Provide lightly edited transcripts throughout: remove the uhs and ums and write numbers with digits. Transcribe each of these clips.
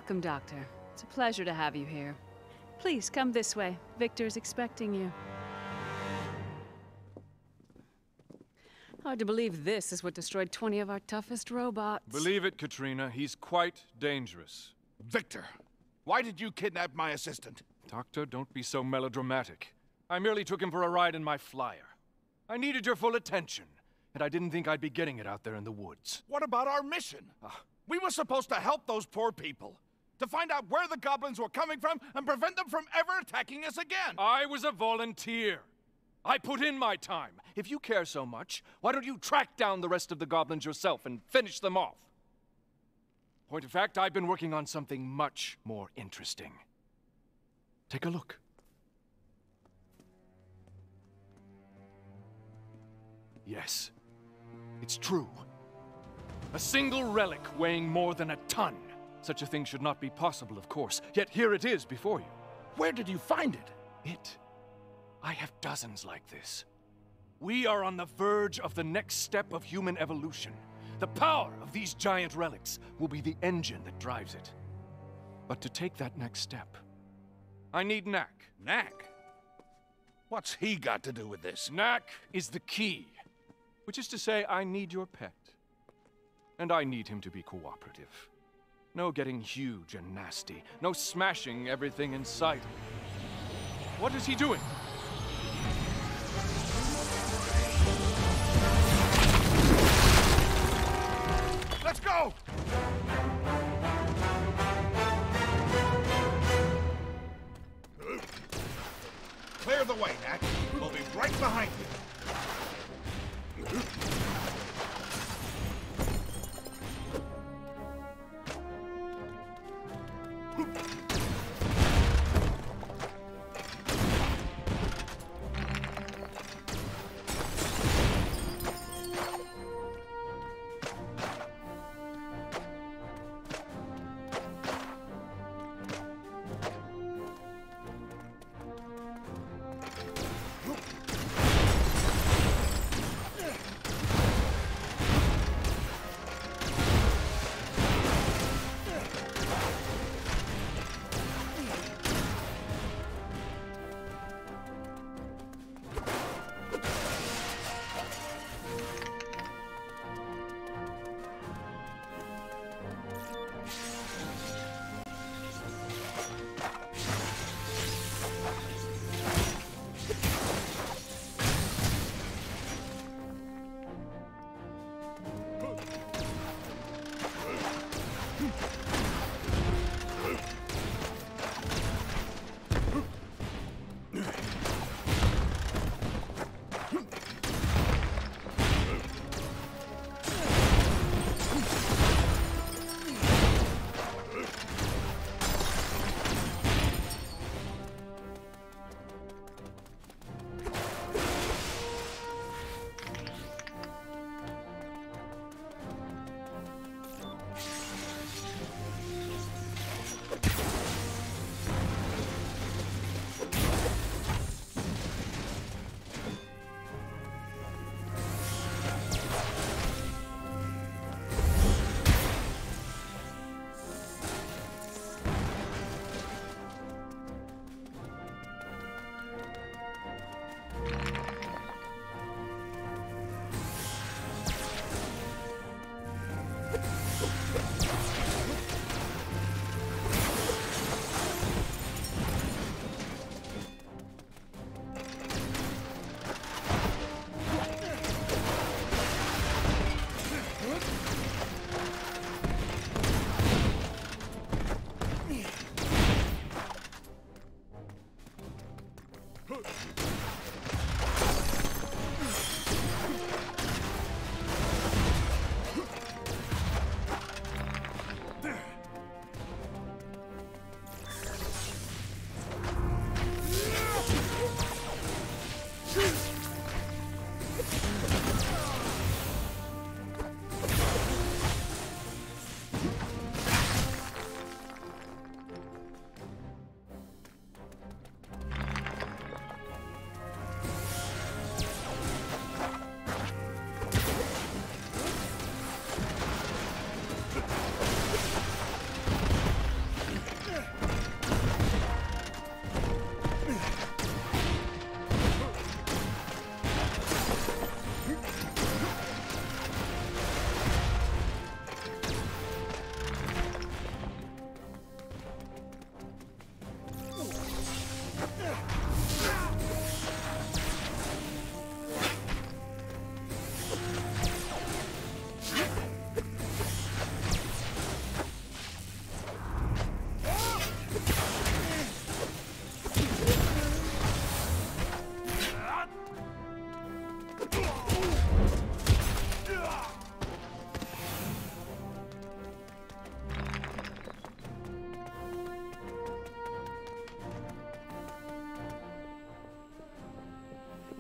Welcome, Doctor. It's a pleasure to have you here. Please, come this way. Victor's expecting you. Hard to believe this is what destroyed 20 of our toughest robots. Believe it, Katrina. He's quite dangerous. Victor, why did you kidnap my assistant? Doctor, don't be so melodramatic. I merely took him for a ride in my flyer. I needed your full attention, and I didn't think I'd be getting it out there in the woods. What about our mission? We were supposed to help those poor people. To find out where the goblins were coming from and prevent them from ever attacking us again. I was a volunteer. I put in my time. If you care so much, why don't you track down the rest of the goblins yourself and finish them off? Point of fact, I've been working on something much more interesting. Take a look. Yes, it's true. A single relic weighing more than a ton. Such a thing should not be possible, of course. Yet here it is before you. Where did you find it? I have dozens like this. We are on the verge of the next step of human evolution. The power of these giant relics will be the engine that drives it. But to take that next step, I need KNACK. KNACK? What's he got to do with this? KNACK is the key. Which is to say, I need your pet. And I need him to be cooperative. No getting huge and nasty. No smashing everything in sight. What is he doing? Let's go! Clear the way, Knack. We'll be right behind you.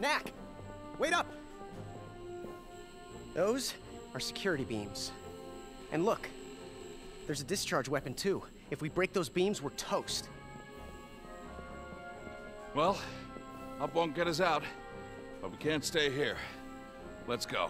KNACK! Wait up! Those are security beams. And look, there's a discharge weapon too. If we break those beams, we're toast. Well, up won't get us out, but we can't stay here. Let's go.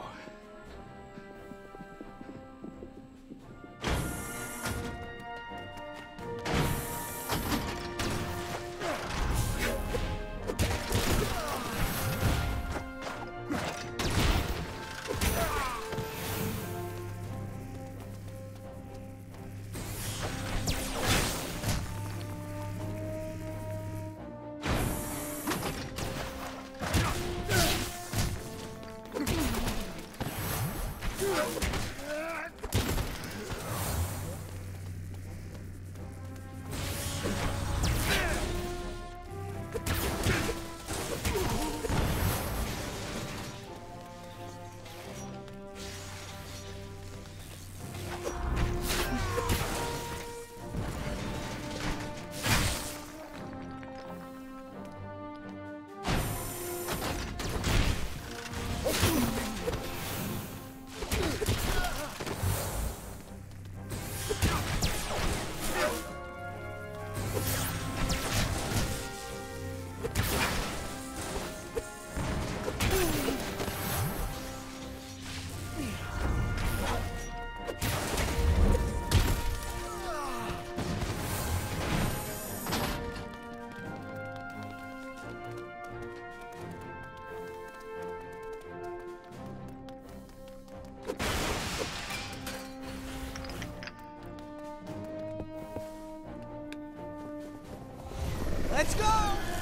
Let's go!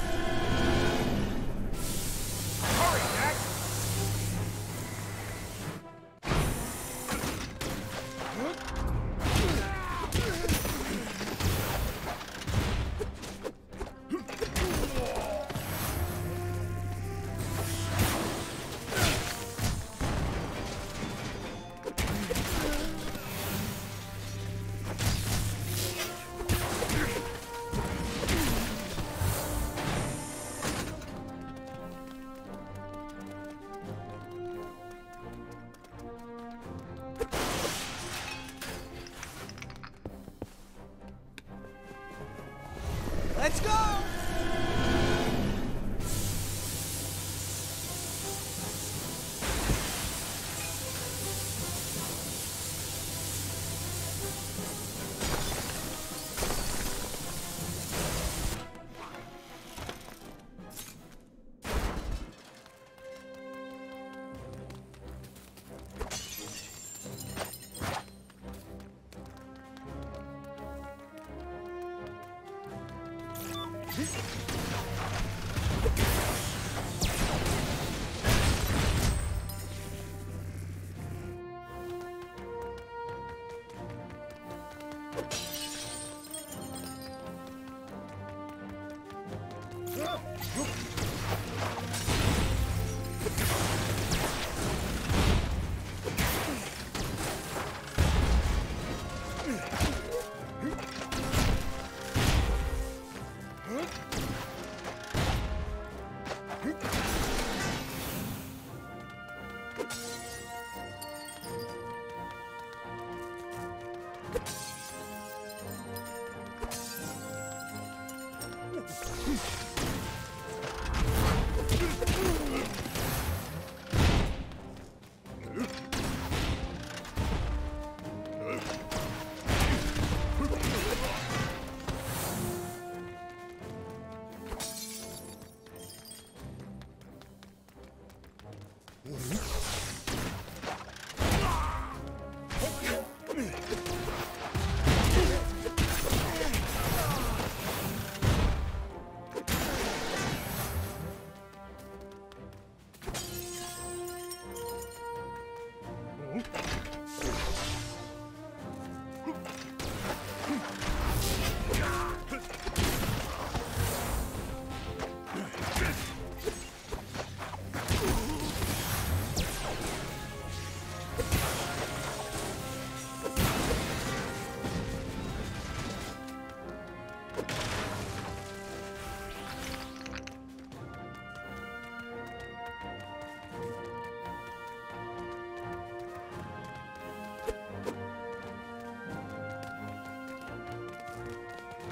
Hurry, Jack! Let's go!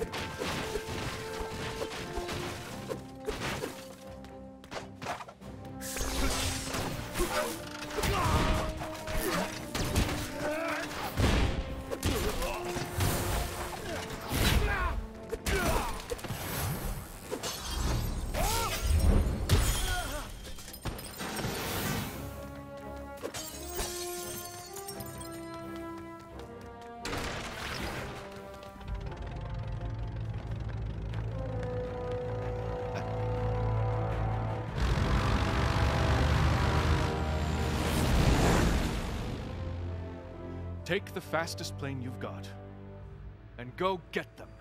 Take the fastest plane you've got, and go get them.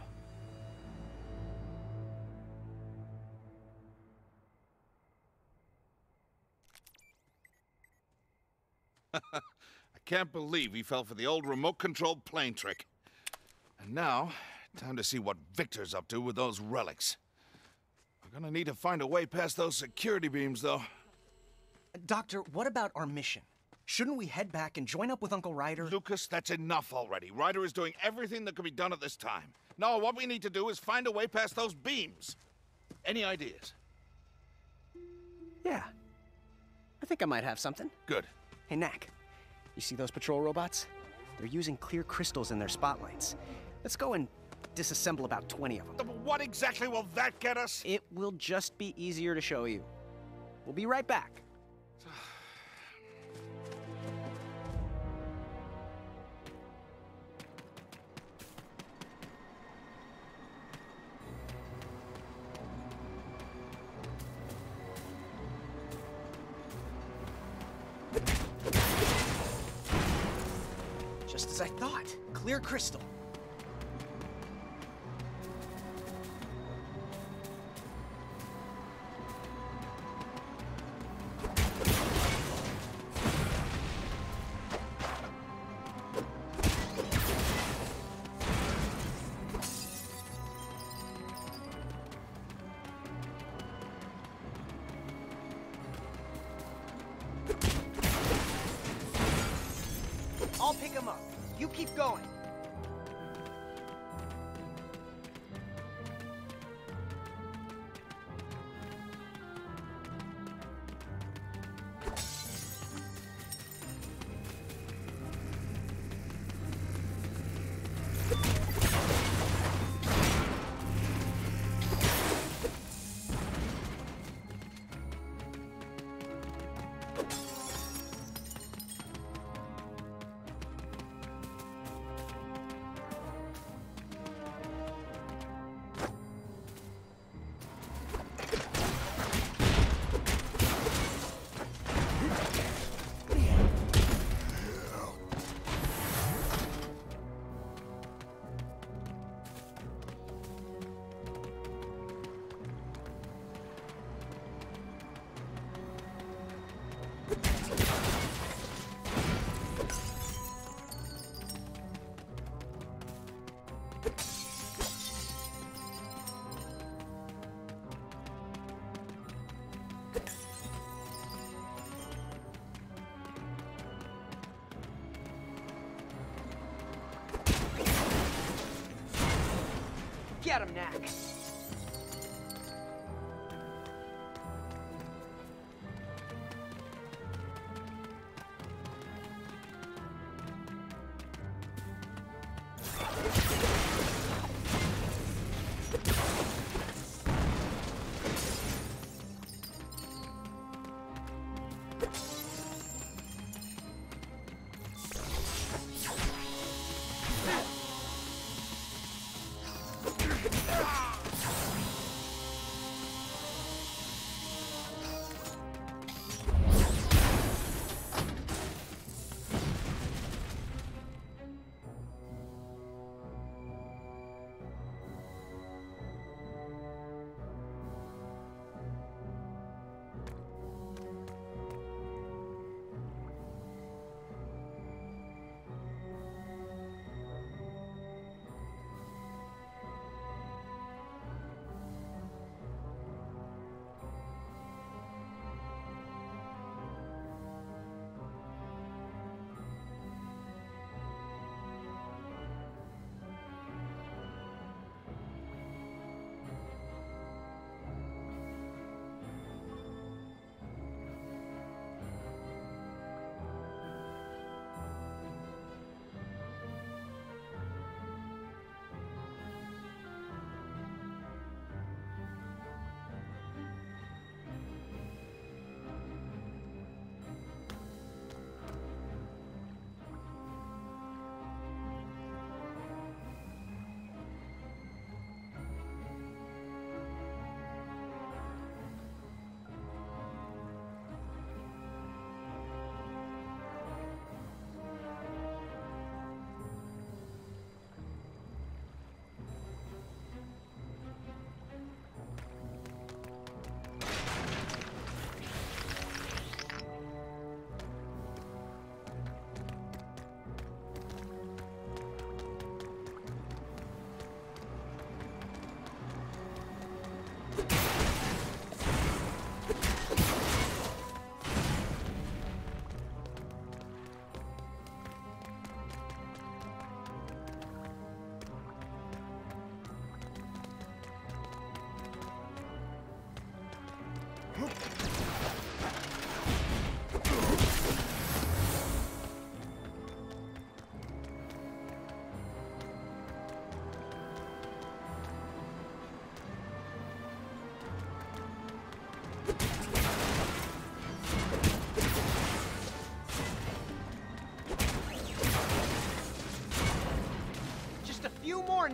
I can't believe he fell for the old remote-controlled plane trick. And now, time to see what Victor's up to with those relics. We're gonna need to find a way past those security beams, though. Doctor, what about our mission? Shouldn't we head back and join up with Uncle Ryder? Lucas, that's enough already. Ryder is doing everything that can be done at this time. No, what we need to do is find a way past those beams. Any ideas? Yeah. I think I might have something. Good. Hey, KNACK, you see those patrol robots? They're using clear crystals in their spotlights. Let's go and disassemble about 20 of them. But what exactly will that get us? It will just be easier to show you. We'll be right back. Just as I thought. Clear crystal. I'll pick him up. You keep going. Get him, KNACK.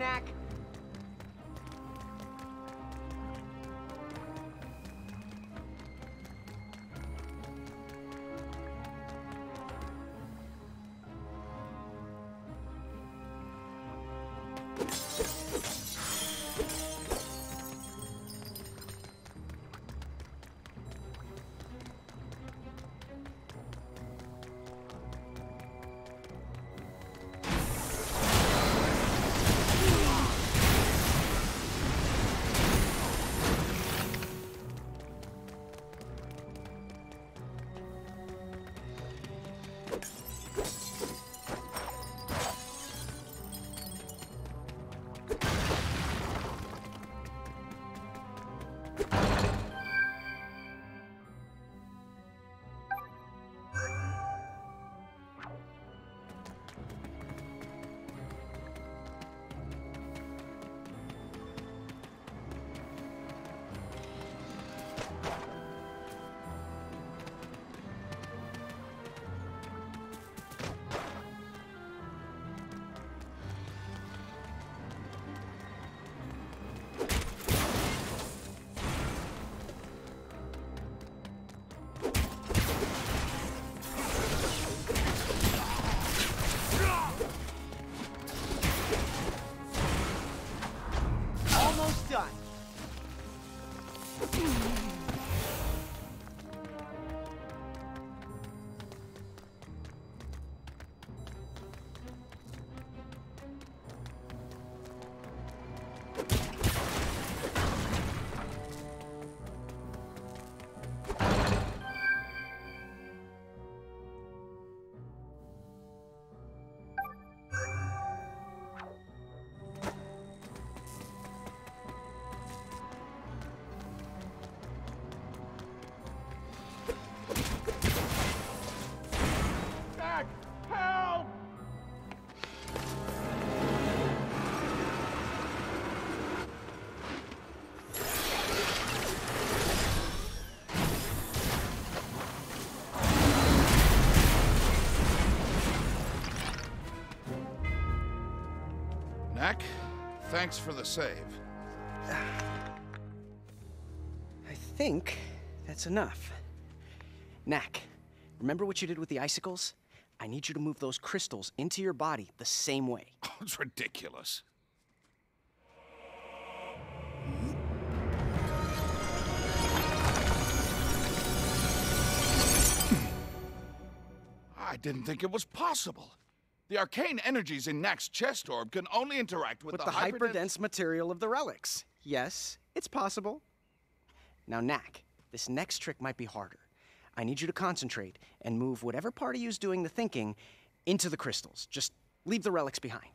Knack. Almost done. Knack, thanks for the save. I think that's enough. Knack, remember what you did with the icicles? I need you to move those crystals into your body the same way. Oh, it's ridiculous. I didn't think it was possible. The arcane energies in Knack's chest orb can only interact with the hyperdense material of the relics. Yes, it's possible. Now, Knack, this next trick might be harder. I need you to concentrate and move whatever part of you's doing the thinking into the crystals. Just leave the relics behind.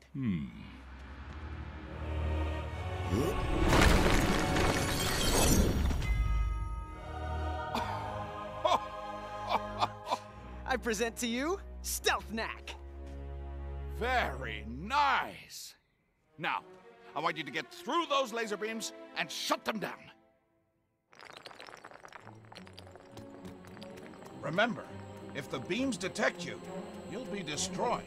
I present to you, Stealth Knack. Very nice. Now, I want you to get through those laser beams and shut them down. Remember, if the beams detect you, you'll be destroyed.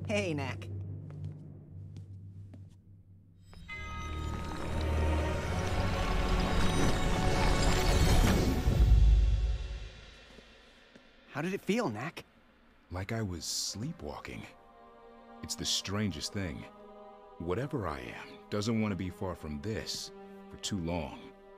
Hey, Knack. How did it feel, Knack? Like I was sleepwalking. It's the strangest thing. Whatever I am doesn't want to be far from this for too long.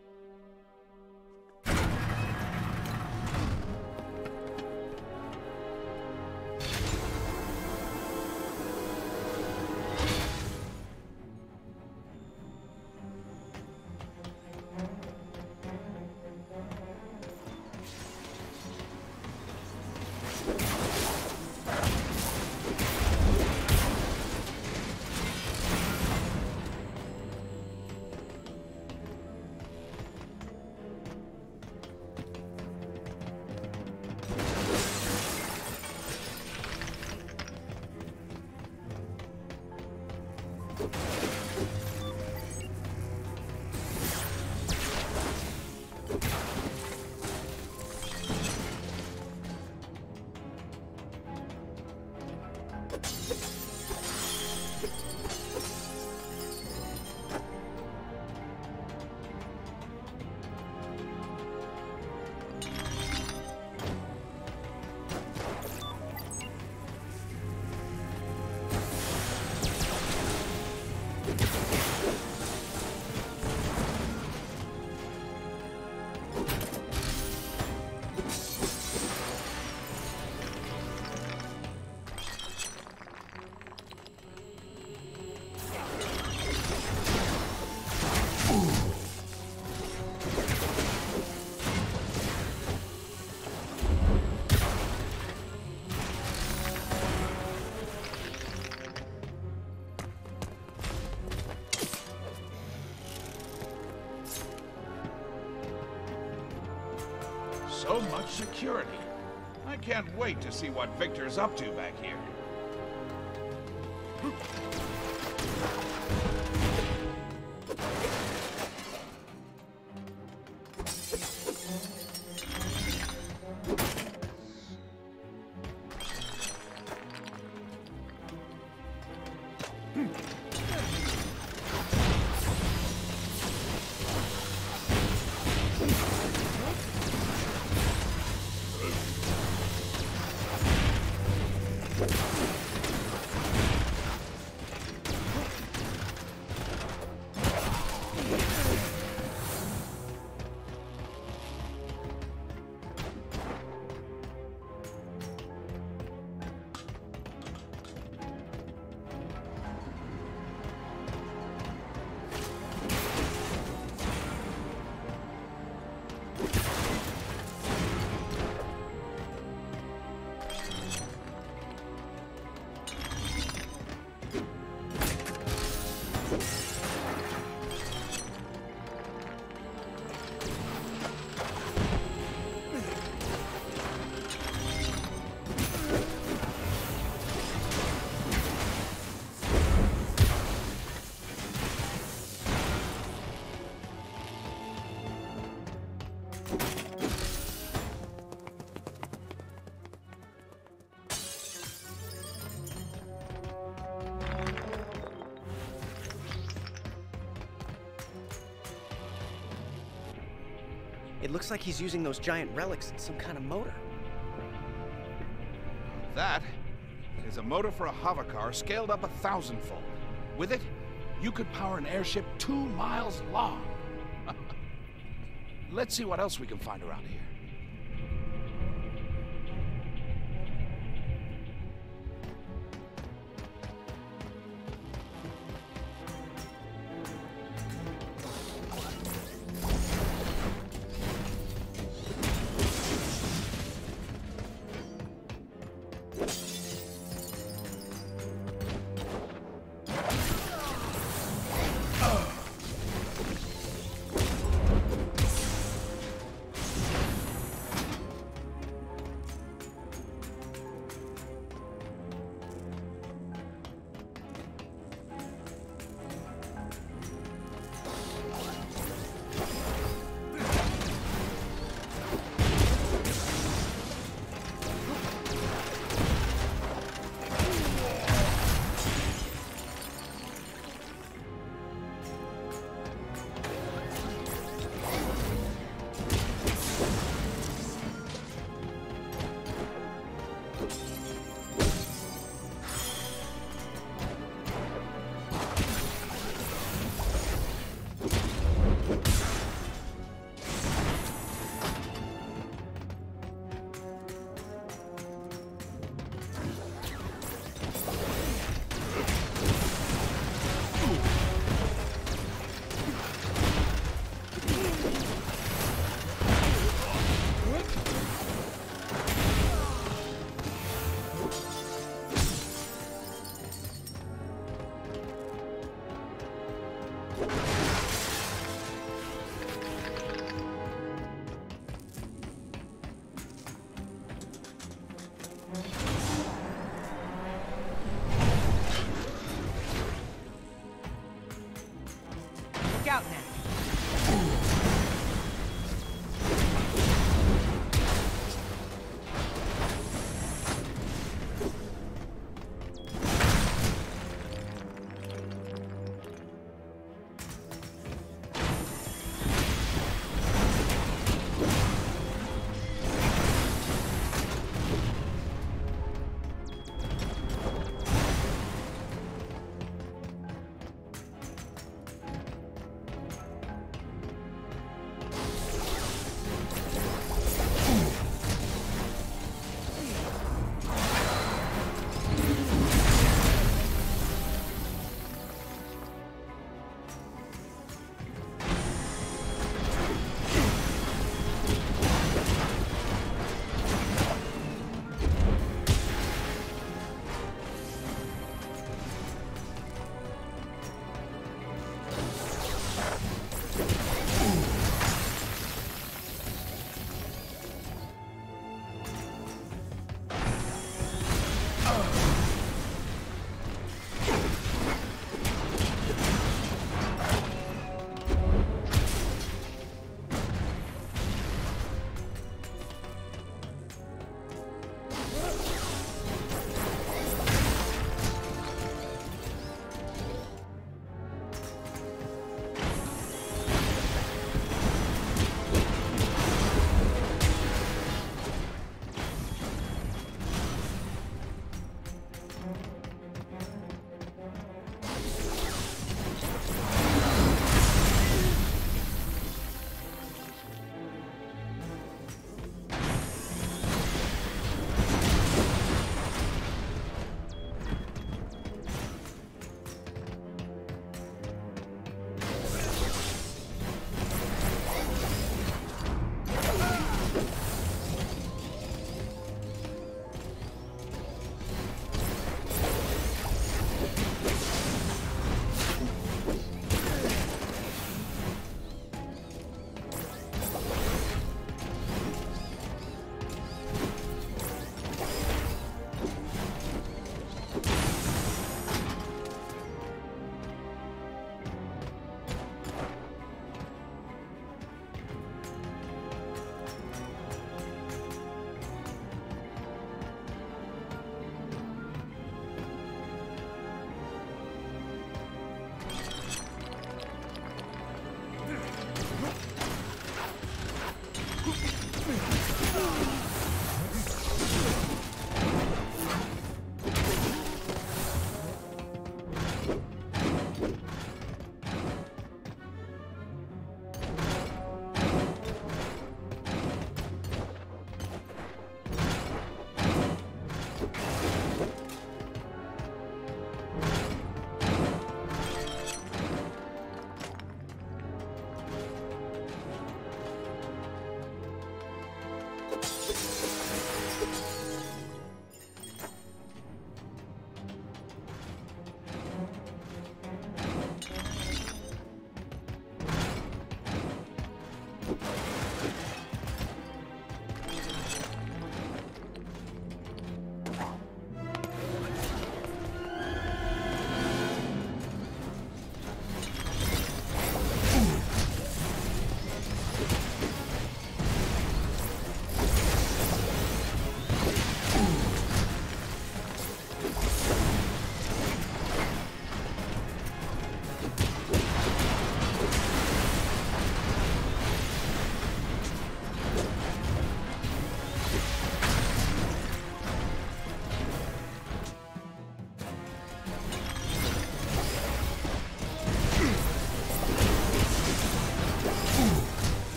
So much security. I can't wait to see what Victor's up to back here. It looks like he's using those giant relics in some kind of motor. That is a motor for a hovercar scaled up 1,000-fold. With it, you could power an airship 2 miles long. Let's see what else we can find around here. Look out, Knack.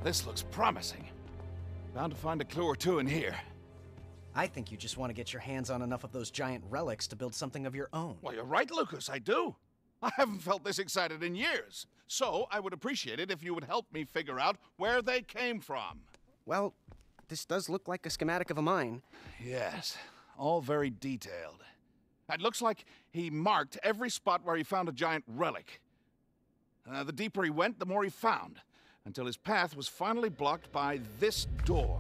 This looks promising. Bound to find a clue or two in here. I think you just want to get your hands on enough of those giant relics to build something of your own. Well, you're right, Lucas, I do. I haven't felt this excited in years. So I would appreciate it if you would help me figure out where they came from. Well, this does look like a schematic of a mine. Yes, all very detailed. It looks like he marked every spot where he found a giant relic. The deeper he went, the more he found, until his path was finally blocked by this door.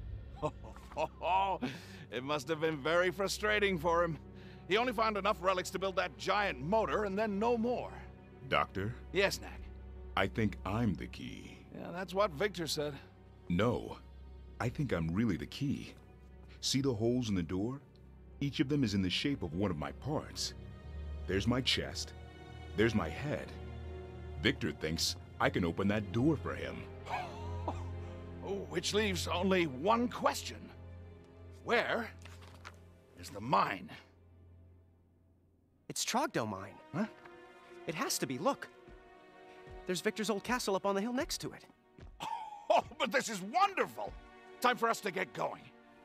It must have been very frustrating for him. He only found enough relics to build that giant motor, and then no more. Doctor, Yes, Knack. I think I'm the key. Yeah, that's what Victor said. No, I think I'm really the key. See the holes in the door? Each of them is in the shape of one of my parts. There's my chest. There's my head. Victor thinks I can open that door for him. Oh, which leaves only one question. Where is the mine? It's Trogdor Mine. Huh? It has to be, look. There's Victor's old castle up on the hill next to it. Oh, but this is wonderful! Time for us to get going.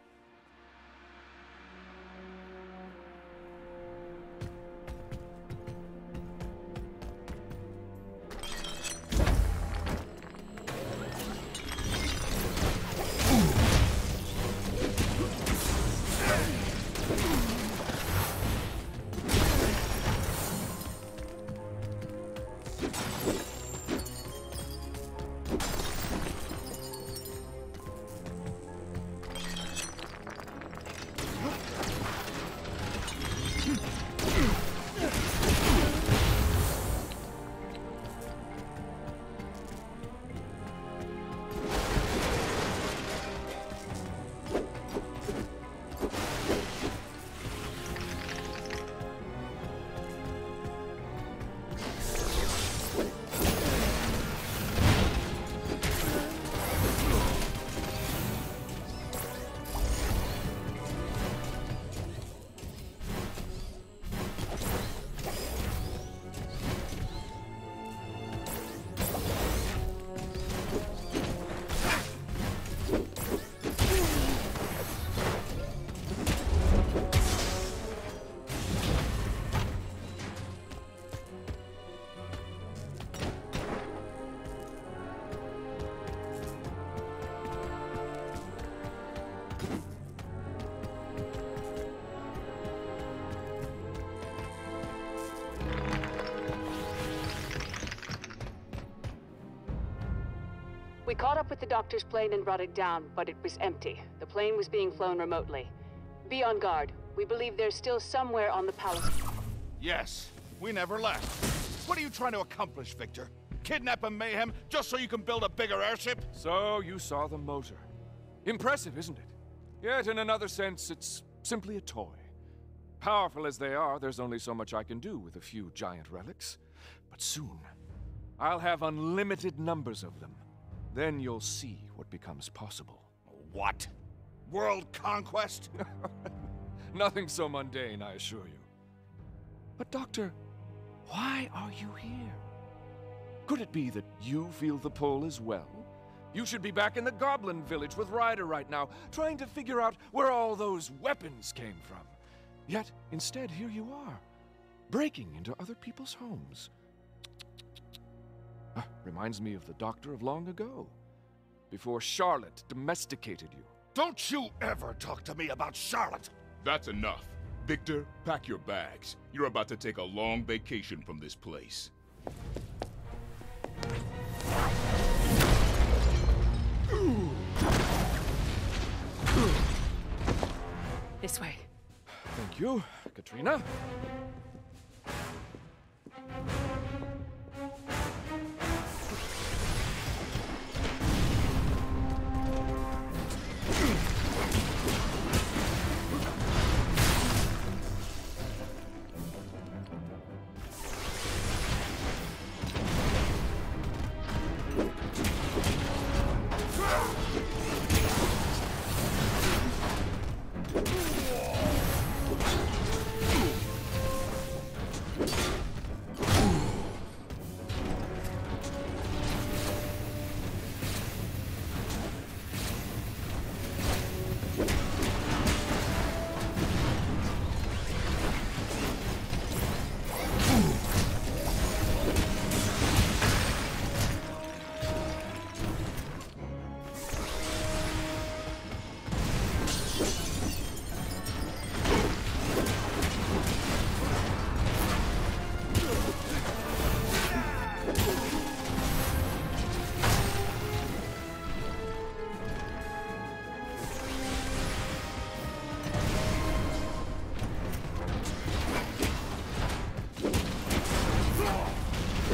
We caught up with the doctor's plane and brought it down, but it was empty. The plane was being flown remotely. Be on guard. We believe there's still somewhere on the palace. Yes, we never left. What are you trying to accomplish, Victor? Kidnap and mayhem just so you can build a bigger airship? So you saw the motor. Impressive, isn't it? Yet in another sense, it's simply a toy. Powerful as they are, there's only so much I can do with a few giant relics. But soon, I'll have unlimited numbers of them. Then you'll see what becomes possible. What? World conquest? Nothing so mundane, I assure you. But Doctor, why are you here? Could it be that you feel the pull as well? You should be back in the Goblin Village with Ryder right now, trying to figure out where all those weapons came from. Yet, instead, here you are, breaking into other people's homes. Reminds me of the Doctor of long ago, before Charlotte domesticated you. Don't you ever talk to me about Charlotte! That's enough. Victor, pack your bags. You're about to take a long vacation from this place. This way. Thank you, Katrina.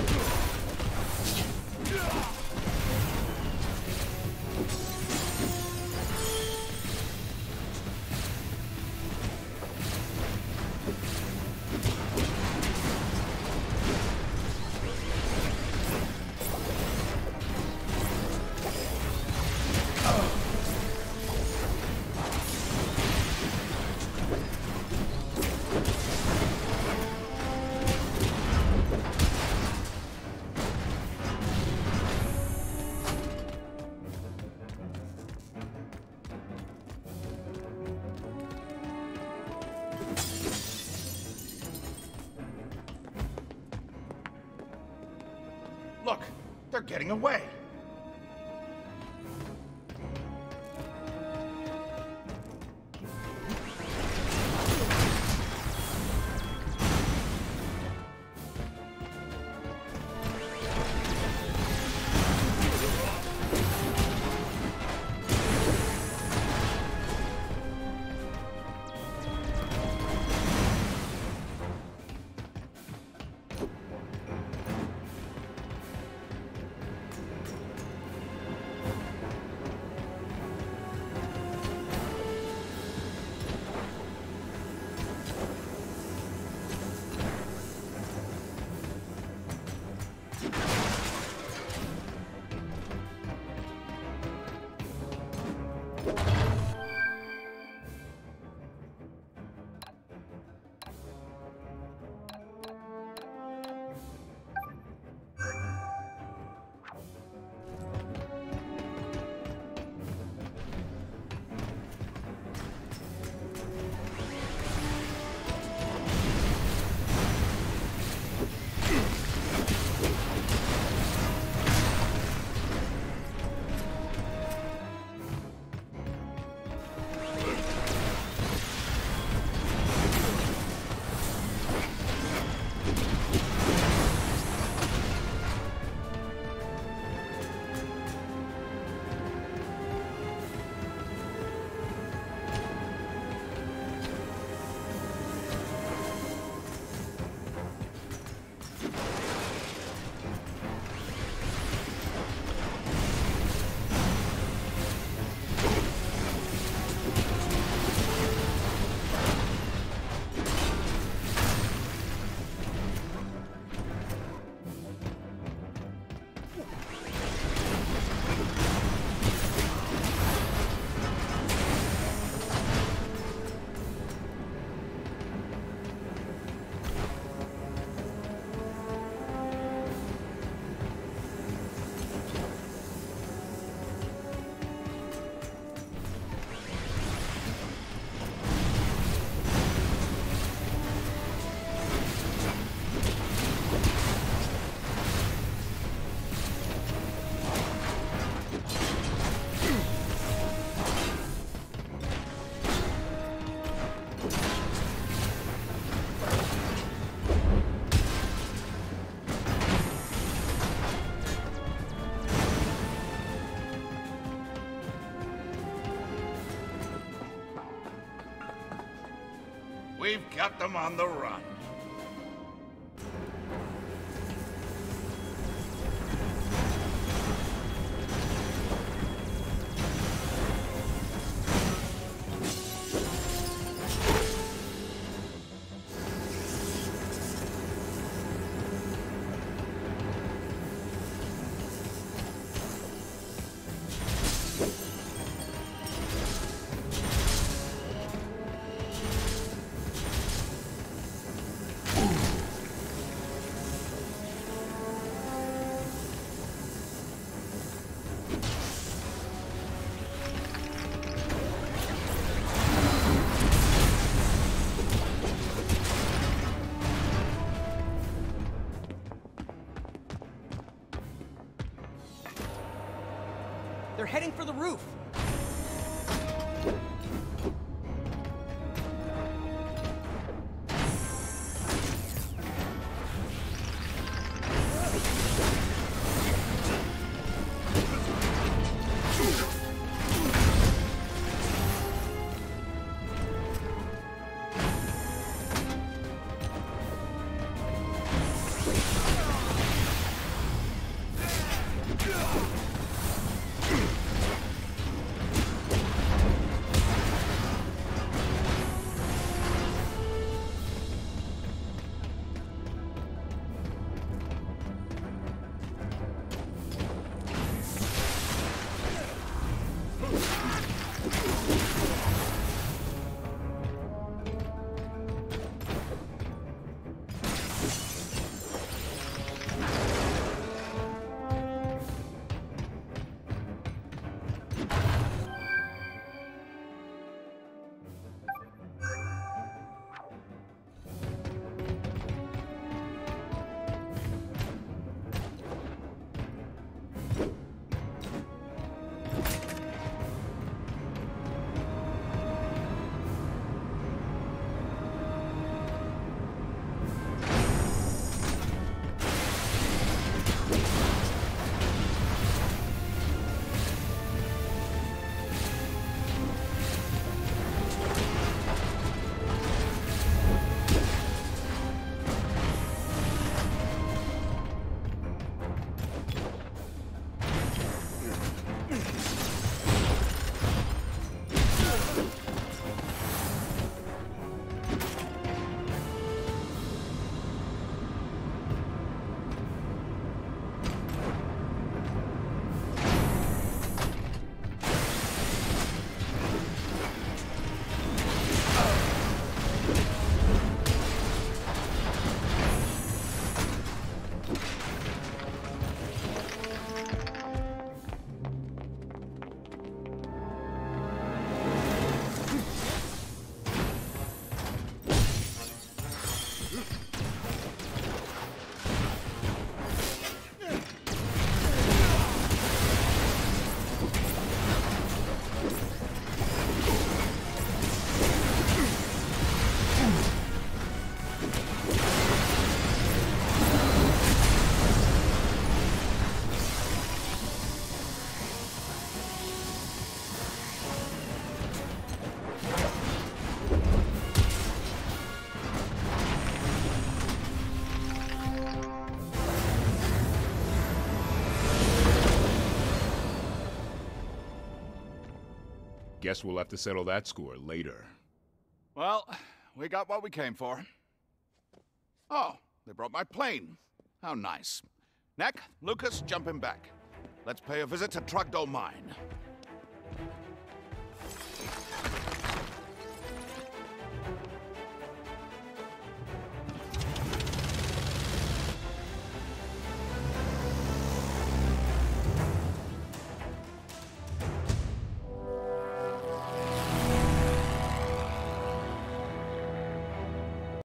Look, they're getting away. We've got them on the run. They're heading for the roof. Guess we'll have to settle that score later. Well, we got what we came for. Oh, they brought my plane. How nice. Knack, Lucas, jump him back. Let's pay a visit to Trogdor Mine.